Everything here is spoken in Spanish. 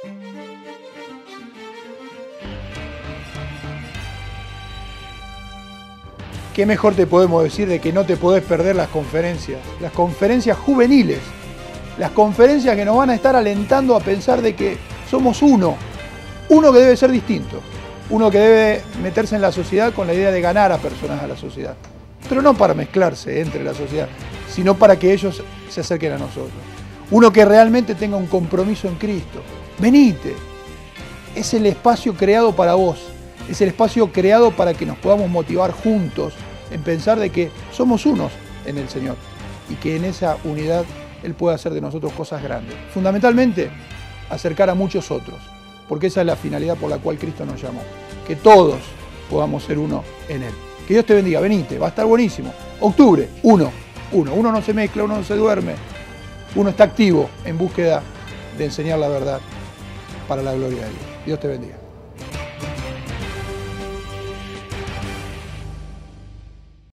¿Qué mejor te podemos decir de que no te podés perder las conferencias juveniles, las conferencias que nos van a estar alentando a pensar de que somos uno que debe ser distinto, uno que debe meterse en la sociedad con la idea de ganar a personas a la sociedad, pero no para mezclarse entre la sociedad, sino para que ellos se acerquen a nosotros. Uno que realmente tenga un compromiso en Cristo. Venite, es el espacio creado para vos. Es el espacio creado para que nos podamos motivar juntos en pensar de que somos unos en el Señor y que en esa unidad Él puede hacer de nosotros cosas grandes. Fundamentalmente, acercar a muchos otros, porque esa es la finalidad por la cual Cristo nos llamó, que todos podamos ser uno en Él. Que Dios te bendiga, venite, va a estar buenísimo. Octubre, uno no se mezcla, uno no se duerme, uno está activo en búsqueda de enseñar la verdad para la gloria de Dios. Dios te bendiga.